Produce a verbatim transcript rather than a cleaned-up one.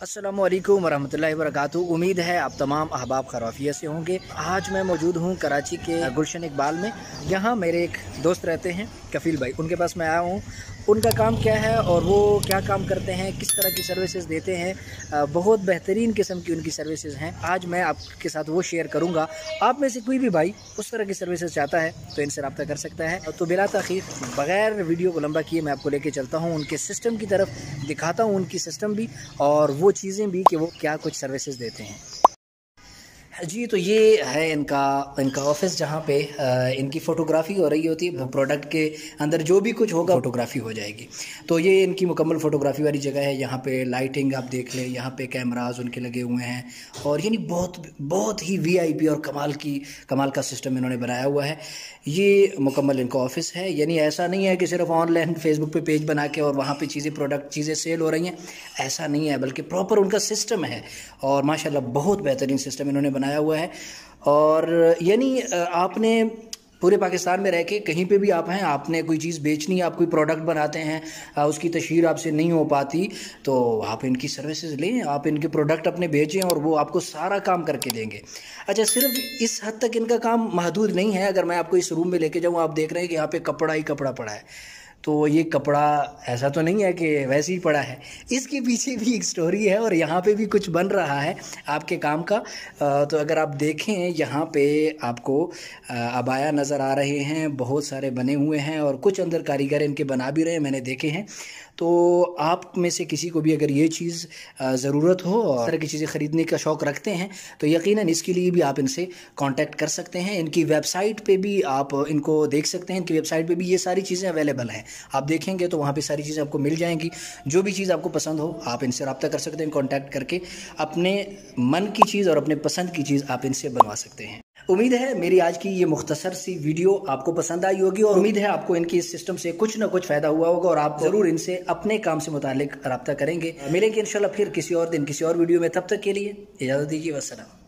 अस्सलामुअलैकुम वरहमतुल्लाहि वबरकातुहू। उम्मीद है आप तमाम अहबाब खराफियत से होंगे। आज मैं मौजूद हूँ कराची के गुलशन इकबाल में। यहाँ मेरे एक दोस्त रहते हैं कफ़ील भाई, उनके पास मैं आया हूँ। उनका काम क्या है और वो क्या काम करते हैं, किस तरह की सर्विसेज देते हैं, बहुत बेहतरीन किस्म की उनकी सर्विसेज हैं। आज मैं आपके साथ वो शेयर करूँगा। आप में से कोई भी भाई उस तरह की सर्विसेज चाहता है तो इनसे रब्ता कर सकता है। तो बिला ताख़ीर बग़ैर वीडियो को लंबा किए मैं आपको लेके चलता हूँ उनके सिस्टम की तरफ, दिखाता हूँ उनकी सिस्टम भी और वो चीज़ें भी कि वो क्या कुछ सर्विसेज देते हैं। जी, तो ये है इनका इनका ऑफिस जहाँ पे इनकी फ़ोटोग्राफ़ी हो रही होती है। प्रोडक्ट के अंदर जो भी कुछ होगा फ़ोटोग्राफ़ी हो जाएगी। तो ये इनकी मुकम्मल फ़ोटोग्राफ़ी वाली जगह है। यहाँ पे लाइटिंग आप देख लें, यहाँ पे कैमराज उनके लगे हुए हैं और यानी बहुत बहुत ही वीआईपी और कमाल की कमाल का सिस्टम इन्होंने बनाया हुआ है। ये मुकम्मल इनका ऑफिस है। यानी ऐसा नहीं है कि सिर्फ ऑनलाइन फेसबुक पे पेज बना के और वहाँ पे चीज़ें प्रोडक्ट चीज़ें सेल हो रही हैं, ऐसा नहीं है, बल्कि प्रॉपर उनका सिस्टम है और माशाल्लाह बहुत बेहतरीन सिस्टम इन्होंने बनाया हुआ है। और यानी आपने पूरे पाकिस्तान में रह के कहीं पे भी आप हैं, आपने कोई चीज़ बेचनी है, आप कोई प्रोडक्ट बनाते हैं, उसकी तशहीर आपसे नहीं हो पाती, तो आप इनकी सर्विसेज लें, आप इनके प्रोडक्ट अपने बेचें और वो आपको सारा काम करके देंगे। अच्छा, सिर्फ इस हद तक इनका काम महदूद नहीं है। अगर मैं आपको इस रूम में लेके जाऊँ, आप देख रहे हैं कि यहाँ पे कपड़ा ही कपड़ा पड़ा है, तो ये कपड़ा ऐसा तो नहीं है कि वैसे ही पड़ा है, इसके पीछे भी एक स्टोरी है और यहाँ पे भी कुछ बन रहा है आपके काम का। तो अगर आप देखें यहाँ पे आपको अबाया नज़र आ रहे हैं, बहुत सारे बने हुए हैं और कुछ अंदर कारीगर इनके बना भी रहे हैं, मैंने देखे हैं। तो आप में से किसी को भी अगर ये चीज़ ज़रूरत हो और इस तरह की चीज़ें ख़रीदने का शौक़ रखते हैं तो यकीनन इसके लिए भी आप इनसे कांटेक्ट कर सकते हैं। इनकी वेबसाइट पे भी आप इनको देख सकते हैं। इनकी वेबसाइट पे भी ये सारी चीज़ें अवेलेबल हैं, आप देखेंगे तो वहाँ पे सारी चीज़ें आपको मिल जाएंगी। जो भी चीज़ आपको पसंद हो आप इनसे रब्ता कर सकते हैं, कांटेक्ट करके अपने मन की चीज़ और अपने पसंद की चीज़ आप इनसे बनवा सकते हैं। उम्मीद है मेरी आज की ये मुख्तसर सी वीडियो आपको पसंद आई होगी और उम्मीद है आपको इनकी इस सिस्टम से कुछ ना कुछ फ़ायदा हुआ होगा और आप ज़रूर इनसे अपने काम से मुतालिक रब्ता करेंगे। मिलेंगे इंशाल्लाह फिर किसी और दिन किसी और वीडियो में। तब तक के लिए इजाज़त दीजिए। वस्सलाम।